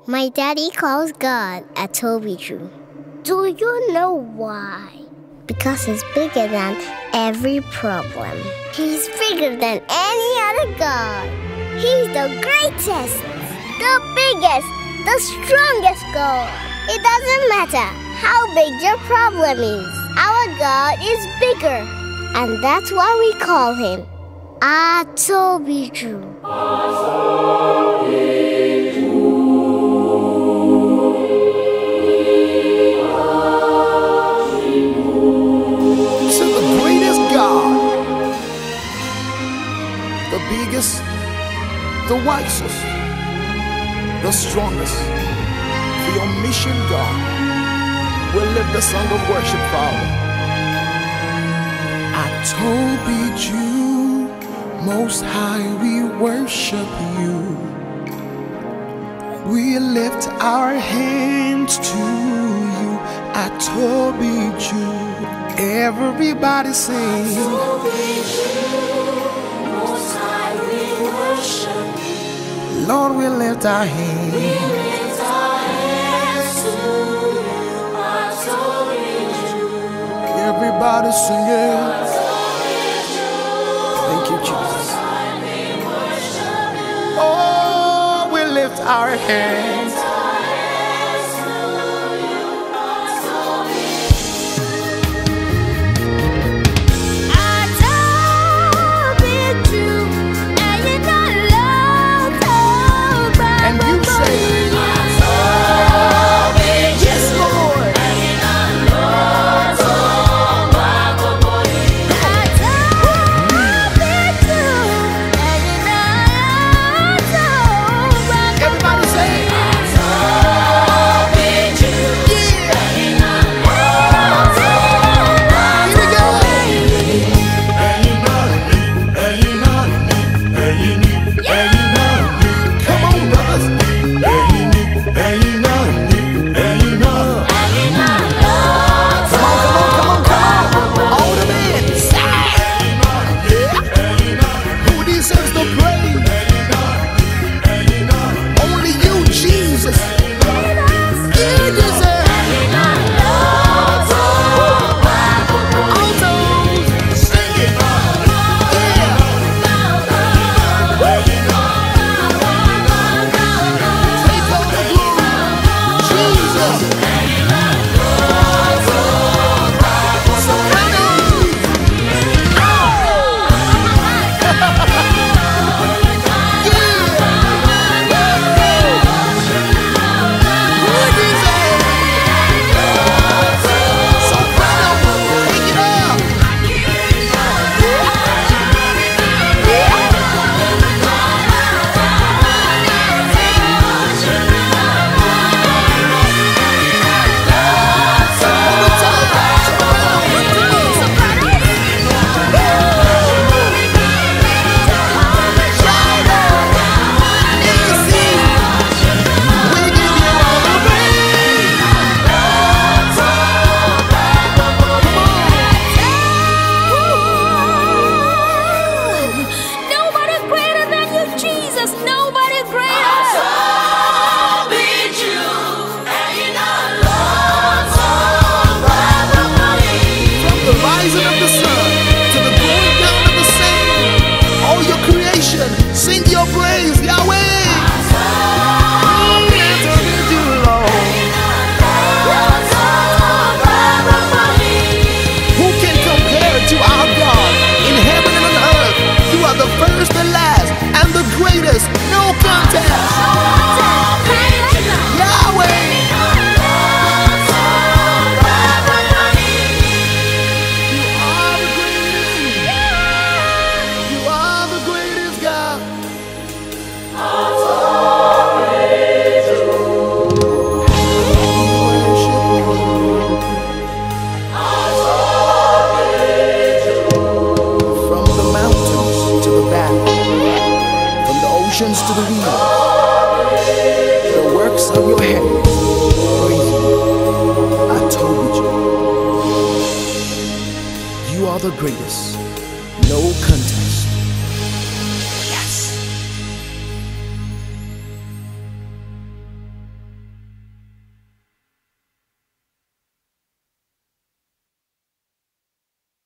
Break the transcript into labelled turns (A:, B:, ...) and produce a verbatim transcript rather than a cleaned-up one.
A: My daddy calls God Atobiju. Do you know why? Because he's bigger than every problem. He's bigger than any other God. He's the greatest, the biggest, the strongest God. It doesn't matter how big your problem is. Our God is bigger. And that's why we call him Atobiju.
B: The biggest, the wisest, the strongest. For your mission, God, we'll live the song of worship, Father. Atobiju, Most High, we worship you. We lift our hands to you, Atobiju. Everybody sing. Lord, we lift our hands. We lift our hands to you, Atobiju. Everybody sing it. Thank you, Jesus. Oh, we lift our hands. Sing your praise, Yahweh. Who can compare to our God in heaven and on earth? You are the first, the last, and the greatest. No contest. Yahweh. To the wheel, the works of your hands, praise you. Atobiju. You are the greatest.